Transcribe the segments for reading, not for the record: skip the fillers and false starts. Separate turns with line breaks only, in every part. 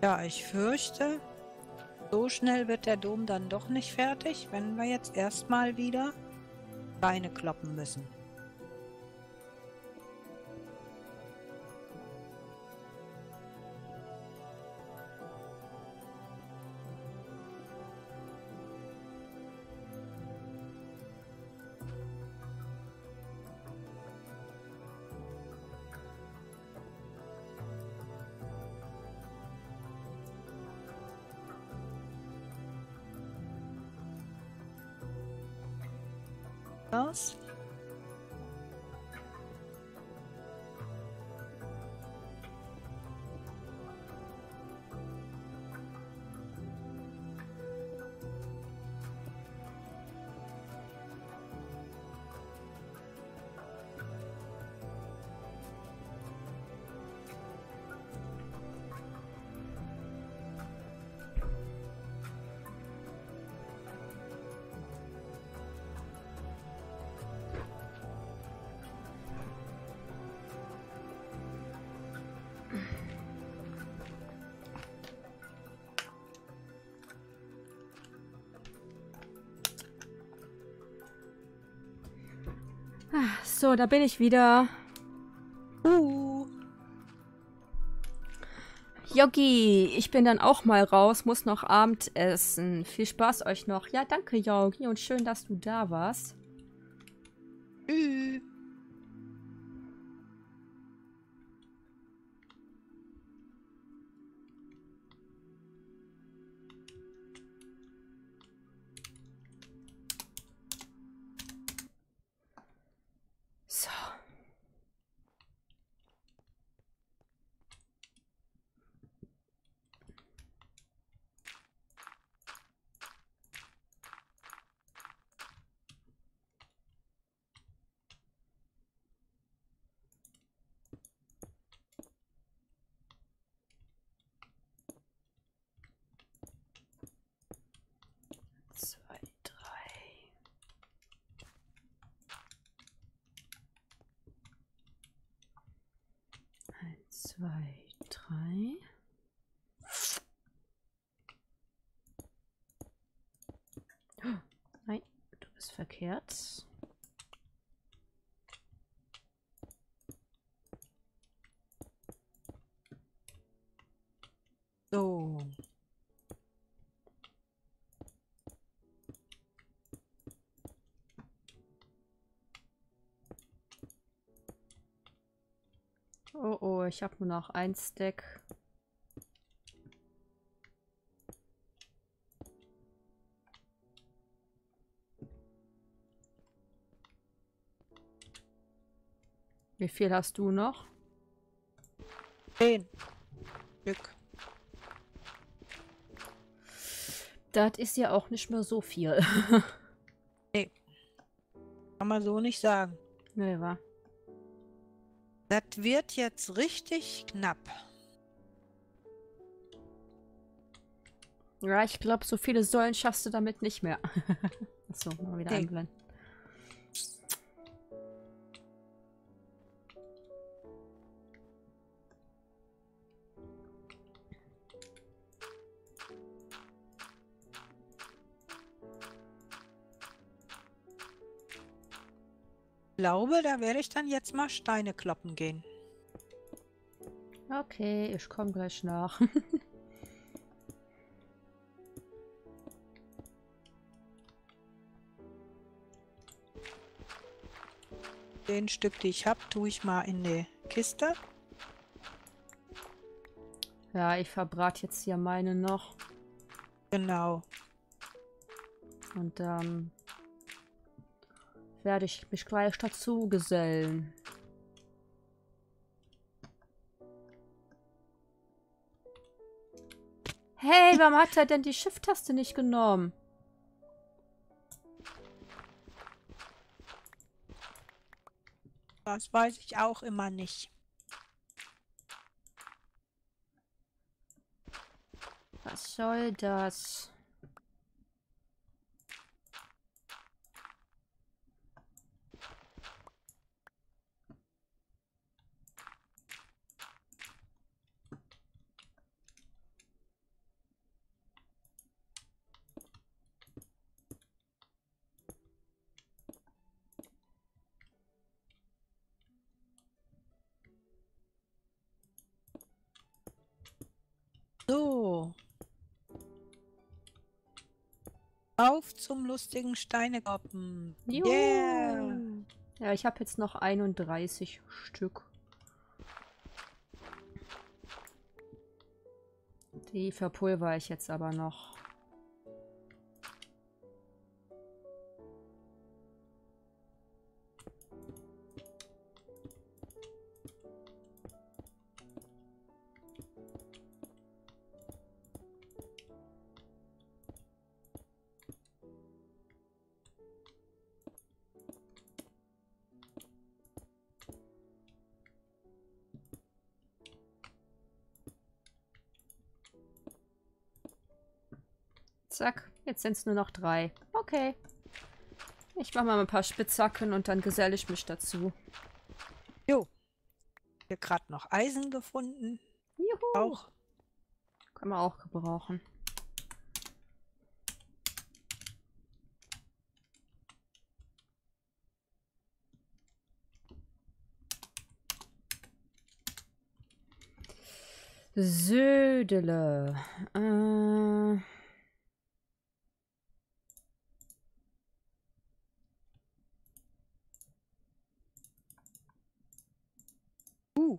Ja, ich fürchte, so schnell wird der Dom dann doch nicht fertig, wenn wir jetzt erstmal wieder Beine kloppen müssen. Was?
So, da bin ich wieder. Yogi, ich bin dann auch mal raus, muss noch Abendessen. Viel Spaß euch noch. Ja, danke, Yogi, und schön, dass du da warst.
Tschüss.
So. Zwei, drei. Eins, zwei, drei. Nein, du bist verkehrt.
So.
Oh, oh, ich habe nur noch ein Stack. Wie viel hast du noch?
10 Stück.
Das ist ja auch nicht mehr so viel.
Nee, kann man so nicht sagen.
Nee, wa?
Das wird jetzt richtig knapp.
Ja, ich glaube, so viele Säulen schaffst du damit nicht mehr. Achso, mal wieder
Nee.
einblenden.
Ich glaube, da werde ich dann jetzt mal Steine kloppen gehen.
Okay, ich komme gleich nach.
Den Stück, die ich habe, tue ich mal in die Kiste.
Ja, ich verbrate jetzt hier meine noch.
Genau.
Und dann werde ich mich gleich dazu gesellen. Hey, warum hat er denn die Shift-Taste nicht genommen?
Das weiß ich auch immer nicht.
Was soll das?
Auf zum lustigen Steinekoppen. Yeah!
Juhu. Ja, ich habe jetzt noch 31 Stück. Die verpulver ich jetzt aber noch. Zack, jetzt sind es nur noch 3. Okay. Ich mache mal ein paar Spitzhacken und dann geselle ich mich dazu.
Jo. Hier gerade noch Eisen gefunden.
Juhu.
Auch.
Kann man auch gebrauchen. Södele.
Uh.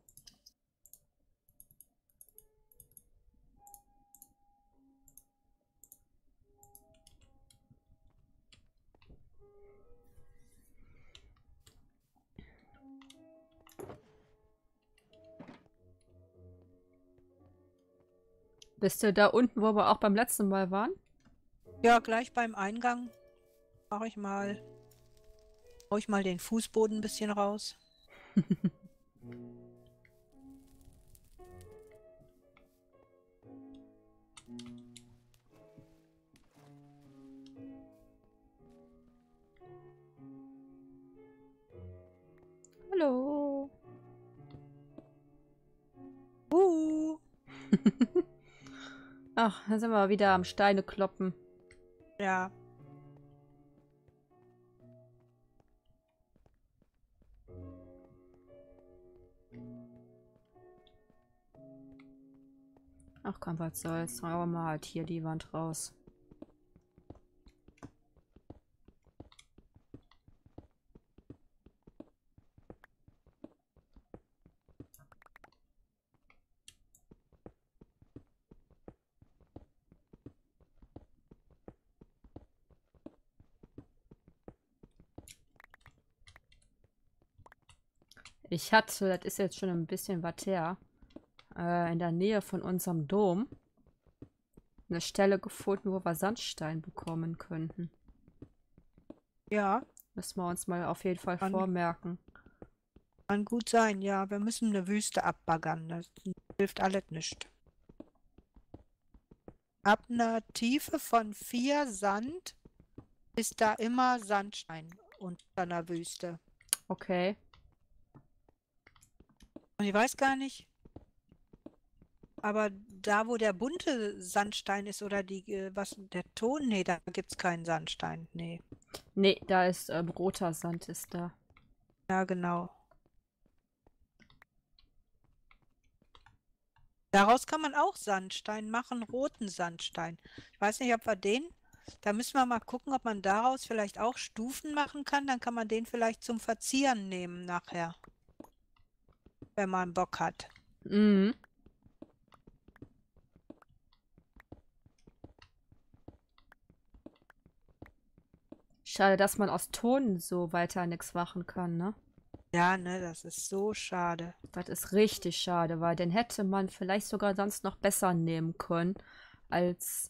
Bist du da unten, wo wir auch beim letzten Mal waren?
Ja, gleich beim Eingang mache ich mal, hau ich mal den Fußboden ein bisschen raus.
Hallo. Ach, da sind wir wieder am Steine kloppen.
Ja.
Ach komm, was soll's. Hauen wir mal halt hier die Wand raus. Ich hatte, das ist jetzt schon ein bisschen was her, in der Nähe von unserem Dom eine Stelle gefunden, wo wir Sandstein bekommen könnten.
Ja.
Müssen wir uns mal auf jeden Fall
Kann
vormerken.
gut sein, ja. Wir müssen eine Wüste abbaggern. Das hilft alles nicht. Ab einer Tiefe von 4 Sand ist da immer Sandstein unter einer Wüste.
Okay.
Und ich weiß gar nicht, aber da, wo der bunte Sandstein ist oder der Ton, nee, da gibt es keinen Sandstein. Nee.
Nee, da ist roter Sand ist da.
Ja, genau. Daraus kann man auch Sandstein machen, roten Sandstein. Ich weiß nicht, ob wir da müssen wir mal gucken, ob man daraus vielleicht auch Stufen machen kann. Dann kann man den vielleicht zum Verzieren nehmen nachher, wenn man Bock hat.
Mhm. Schade, dass man aus Ton so weiter nichts machen kann, ne?
Ja, ne, das ist so schade.
Das ist richtig schade, weil den hätte man vielleicht sogar sonst noch besser nehmen können als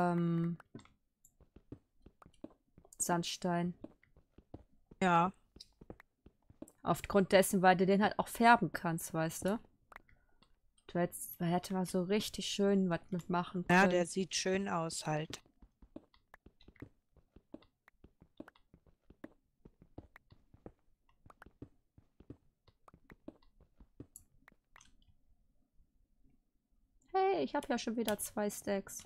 Sandstein.
Ja,
Aufgrund dessen, weil du den halt auch färben kannst, weißt du? Da hätte man so richtig schön was mitmachen
ja,
können.
der sieht schön aus halt.
Hey, ich habe ja schon wieder 2 Stacks.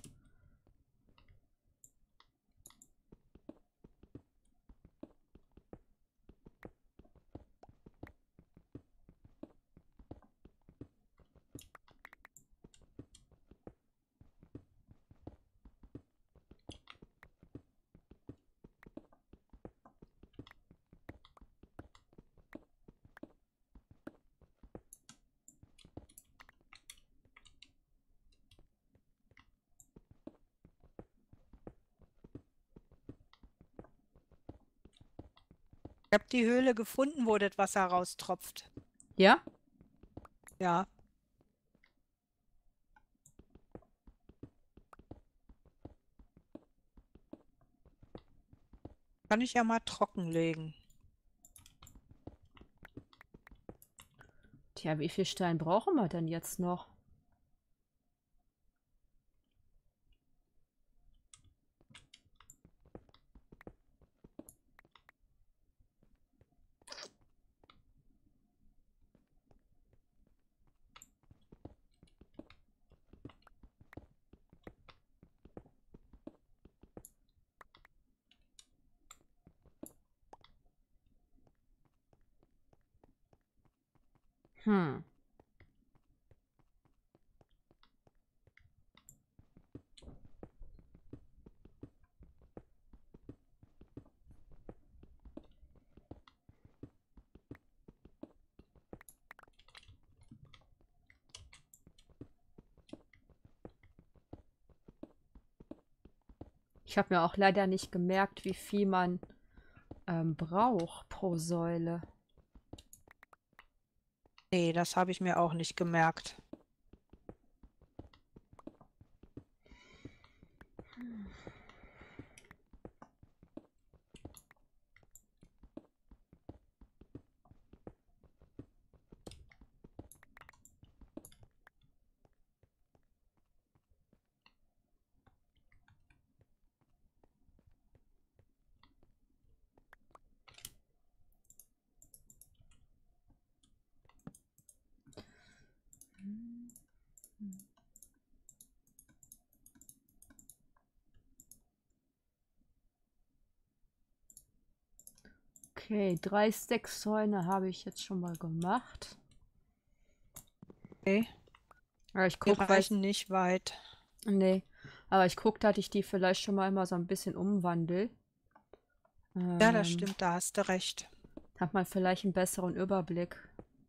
Ich habe die Höhle gefunden, wo das Wasser raustropft.
Ja?
Ja, kann ich ja mal trockenlegen.
Tja, wie viel Stein brauchen wir denn jetzt noch? Hm. Ich habe mir auch leider nicht gemerkt, wie viel man braucht pro Säule.
Nee, das habe ich mir auch nicht gemerkt.
Okay, 3 Stackzäune habe ich jetzt schon mal gemacht.
Okay,
Aber ich
die
gucke, weil...
reichen nicht weit.
Nee, aber ich gucke, dass ich die vielleicht schon mal immer so ein bisschen umwandle.
Ja, das
Ähm,
stimmt, da hast du recht.
Hat man vielleicht einen besseren Überblick.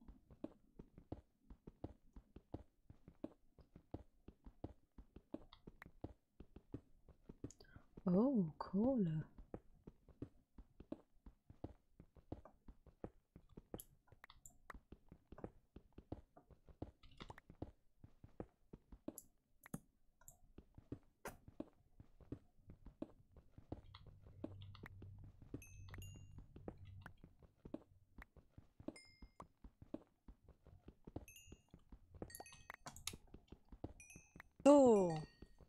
Oh, Kohle.
So,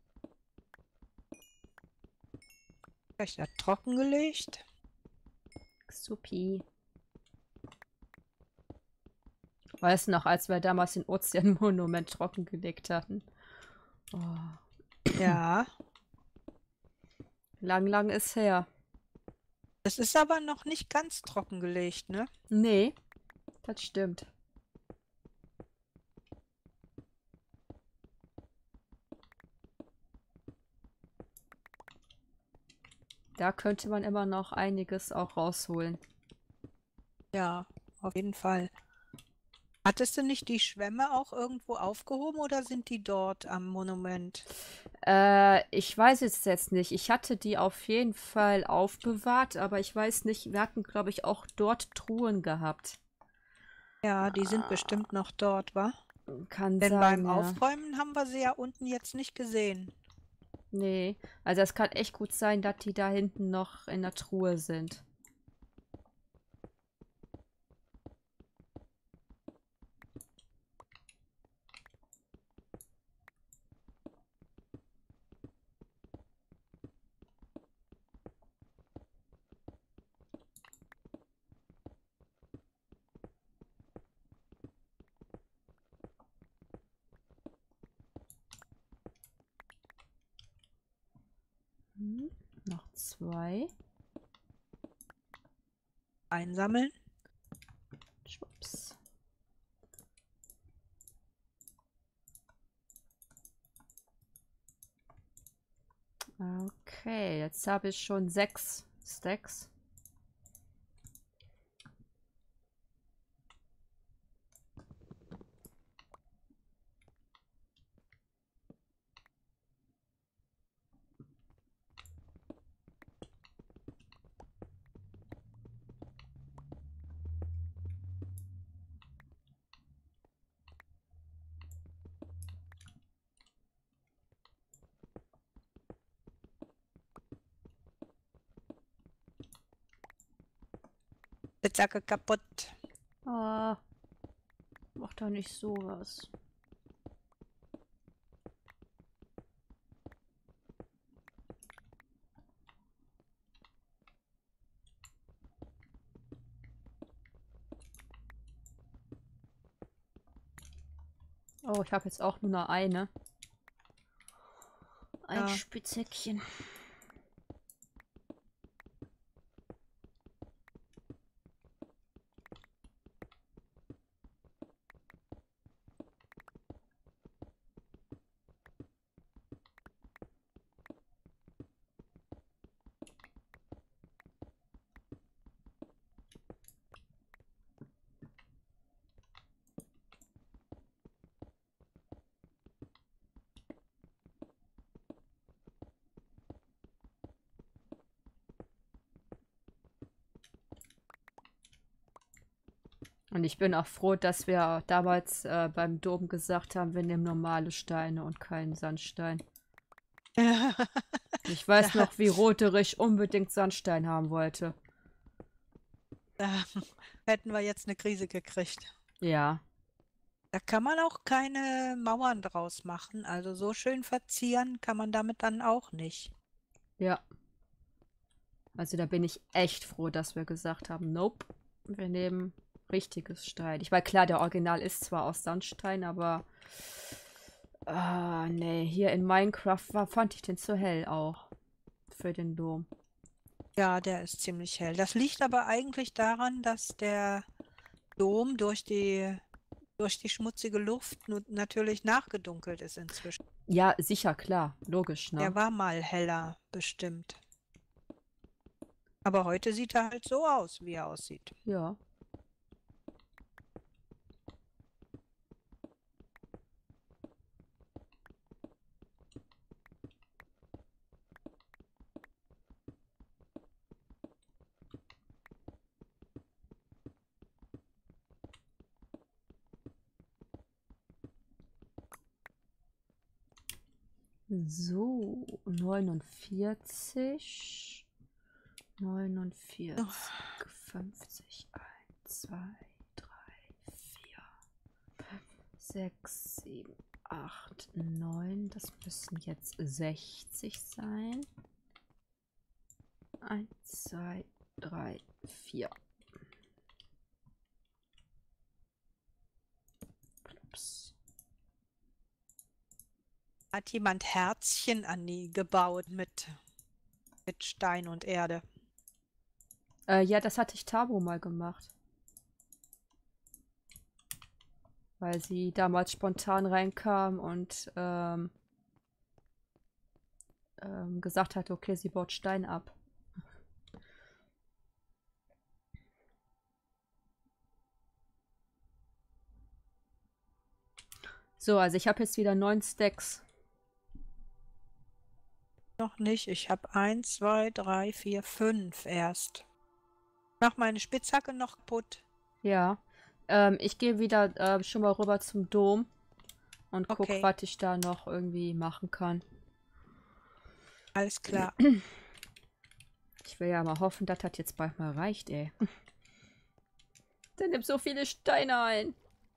gleich da trockengelegt.
Supi. Weißt du noch, als wir damals den Ozeanmonument trockengelegt hatten? Oh,
Ja,
lang, lang ist her.
es ist aber noch nicht ganz trockengelegt, ne?
Nee, das stimmt. Da könnte man immer noch einiges auch rausholen.
Ja, auf jeden Fall. Hattest du nicht die Schwämme auch irgendwo aufgehoben oder sind die dort am Monument?
Ich weiß es jetzt nicht. Ich hatte die auf jeden Fall aufbewahrt, aber ich weiß nicht, wir hatten, glaube ich, auch dort Truhen gehabt.
Ja, die sind
Ah,
bestimmt noch dort, wa?
kann
Denn beim
sein, ja.
Aufräumen haben wir sie ja unten jetzt nicht gesehen.
Nee, also es kann echt gut sein, dass die da hinten noch in der Truhe sind. Hm, noch 2.
Einsammeln.
Schwupps. Okay, jetzt habe ich schon 6 Stacks.
Spitzhacke kaputt.
Ah, mach doch nicht sowas. Oh, ich habe jetzt auch nur noch eine. Ein
Ja.
Spitzhäckchen. Und ich bin auch froh, dass wir damals beim Dom gesagt haben, wir nehmen normale Steine und keinen Sandstein. Ich weiß
Da,
noch, wie Roterich unbedingt Sandstein haben wollte.
da hätten wir jetzt eine Krise gekriegt.
Ja,
Da kann man auch keine Mauern draus machen. Also so schön verzieren kann man damit dann auch nicht.
ja. Also da bin ich echt froh, dass wir gesagt haben, nope, wir nehmen richtiges Stein. Ich meine, klar, der Original ist zwar aus Sandstein, aber nee, hier in Minecraft fand ich den zu hell auch für den Dom.
Ja, der ist ziemlich hell. Das liegt aber eigentlich daran, dass der Dom durch die schmutzige Luft natürlich nachgedunkelt ist inzwischen.
Ja, sicher, klar, logisch, ne?
Der war mal heller, bestimmt. Aber heute sieht er halt so aus, wie er aussieht.
Ja. So, 49, 49, 50, 1, 2, 3, 4, 6, 7, 8, 9. Das müssen jetzt 60 sein. 1, 2, 3, 4. Ups.
Hat jemand Herzchen an die gebaut mit Stein und Erde?
Ja, das hatte ich Tabo mal gemacht. Weil sie damals spontan reinkam und gesagt hat, okay, sie baut Stein ab. So, also ich habe jetzt wieder 9 Stacks.
Noch nicht. Ich habe 1, 2, 3, 4, 5 erst. Mach meine Spitzhacke noch kaputt.
Ja. Ich gehe wieder schon mal rüber zum Dom und guck,
Okay,
was ich da noch irgendwie machen kann.
alles klar.
Ich will ja mal hoffen, dass das jetzt bald mal reicht, ey. Der nimmt so viele Steine ein.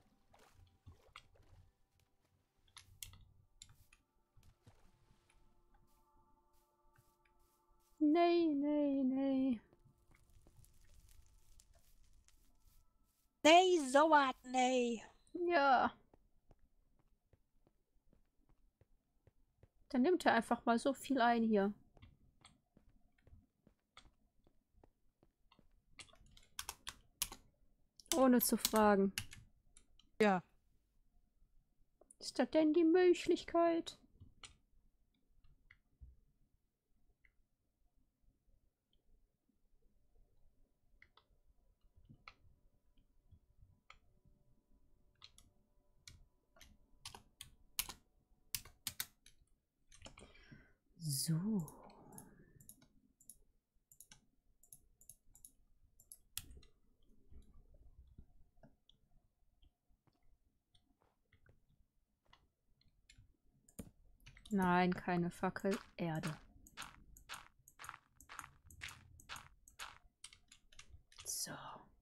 Nee, nee, nee.
Nee, so was, nee.
Ja. Dann nimmt er einfach mal so viel ein hier. Ohne zu fragen.
Ja,
Ist das denn die Möglichkeit? So. Nein, keine Fackel. Erde. So.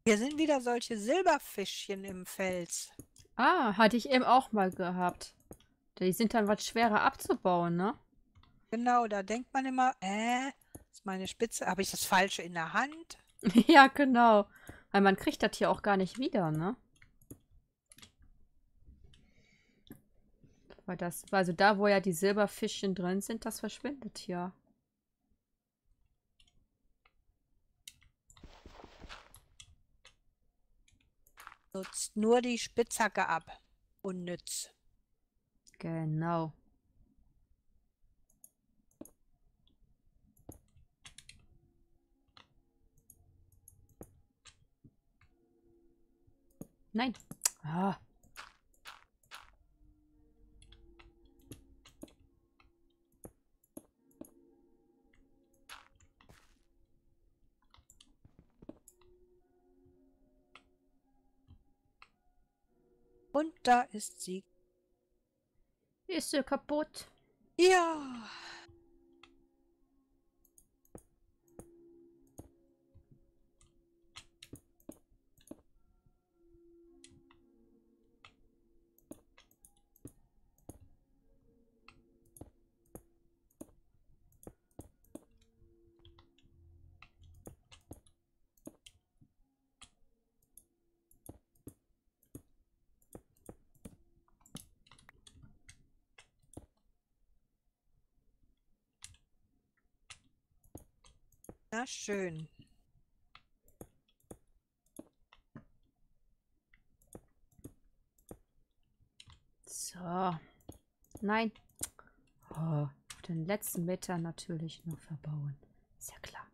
Hier sind wieder solche Silberfischchen im Fels.
Ah, hatte ich eben auch mal gehabt. Die sind dann was schwerer abzubauen, ne?
Genau, da denkt man immer, ist meine Spitze, habe ich das Falsche in der Hand?
Ja, genau. Weil man kriegt das hier auch gar nicht wieder, ne? Weil das, also da, wo ja die Silberfischchen drin sind, das verschwindet hier.
Nutzt nur die Spitzhacke ab. Unnütz.
Genau. Nein. Ah.
Und da ist sie.
Ist sie kaputt?
Ja. Na schön.
So. Nein. Oh, auf den letzten Meter natürlich noch verbauen. Ist ja klar.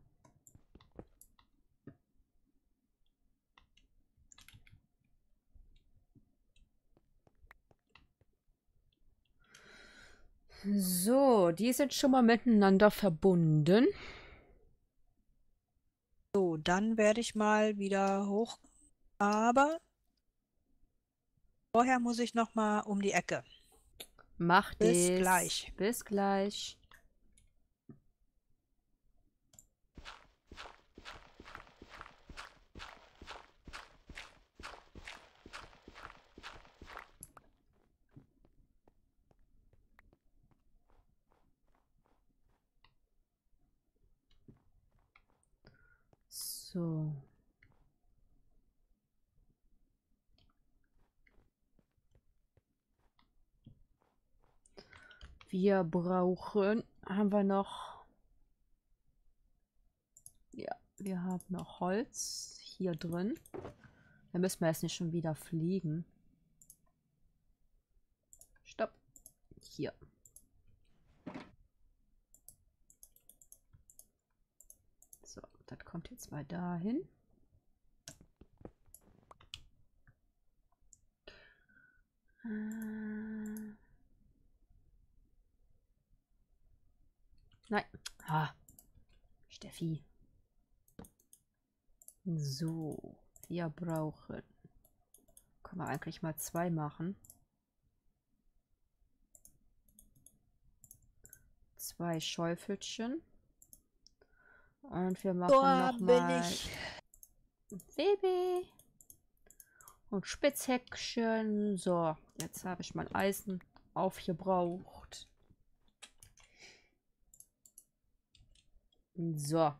So, die sind schon mal miteinander verbunden.
So, dann werde ich mal wieder hoch. Aber vorher muss ich noch mal um die Ecke.
Macht
Bis
es.
gleich.
Bis gleich. So. Wir brauchen, haben wir noch, ja, wir haben noch Holz hier drin. Da müssen wir jetzt nicht schon wieder fliegen. Stopp. Hier. So, das kommt jetzt mal dahin. Nein. Ah. Steffi. So. Wir brauchen. Können wir eigentlich mal 2 machen. 2 Schäufelchen. Und wir machen
Da
noch
bin
mal
ich.
Baby. Und Spitzhäckchen. So, jetzt habe ich mein Eisen aufgebraucht. So.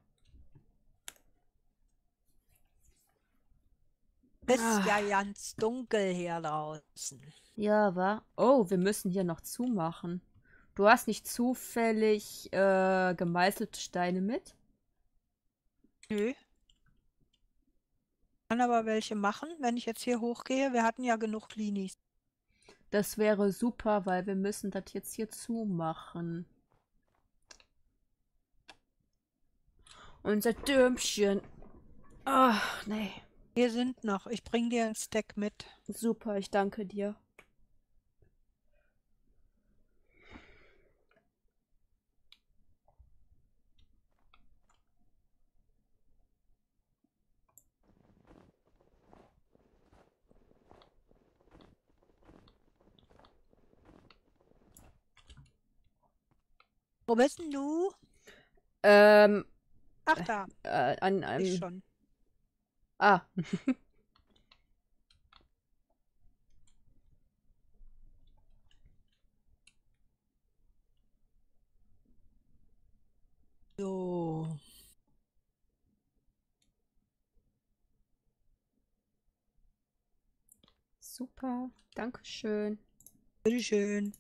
Ist ja ganz dunkel hier draußen.
Ja, war. Oh, wir müssen hier noch zumachen. Du hast nicht zufällig gemeißelte Steine mit?
Nö. Kann aber welche machen, wenn ich jetzt hier hochgehe. Wir hatten ja genug Klinis.
Das wäre super, weil wir müssen das jetzt hier zumachen. Unser Dürmchen. Ach, nee.
Hier sind noch. Ich bring dir ein Stack mit.
Super, ich danke dir.
Wo bist denn du?
Ähm,
Ach da,
an
ich
einem
schon.
Ah,
So,
super. Dankeschön.
bitteschön.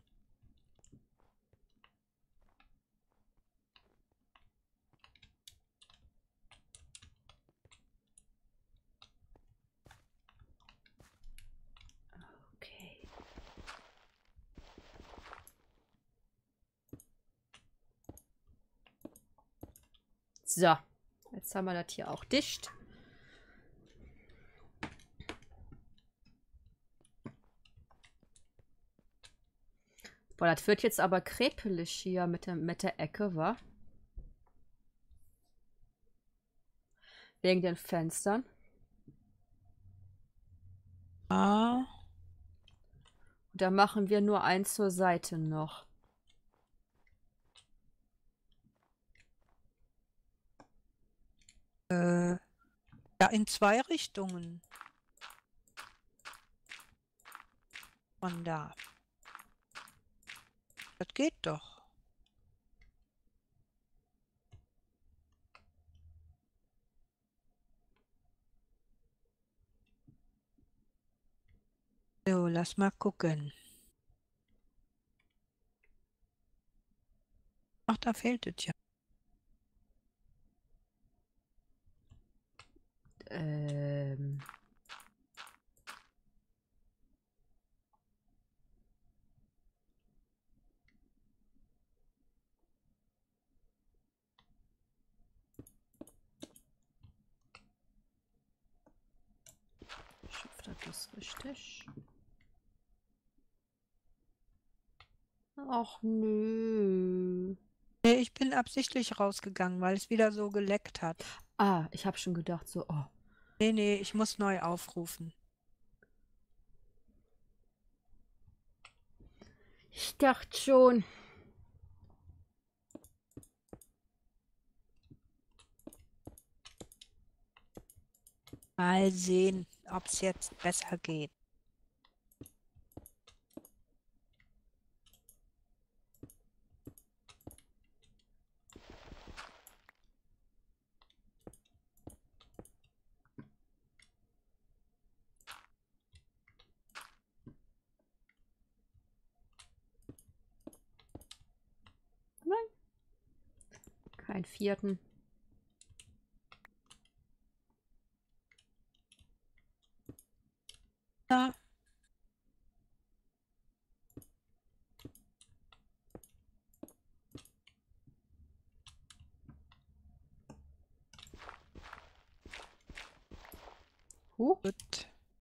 Okay. So, jetzt haben wir das hier auch dicht. Boah, das wird jetzt aber krepelig hier mit der Ecke, wa? Wegen den Fenstern.
Ah,
Da machen wir nur eins zur Seite noch.
ja, in 2 Richtungen. Von da. Das geht doch. So, lass mal gucken. Ach, da fehlt es ja.
Ähm. Ich hoffe, das ist richtig. Ach nö.
Nee, ich bin absichtlich rausgegangen, weil es wieder so geleckt hat.
Ah, ich habe schon gedacht, so, oh.
Nee, nee, ich muss neu aufrufen.
Ich dachte schon.
Mal sehen, ob es jetzt besser geht.
Nein. Keinen vierten.
Na,
Huh.
gut.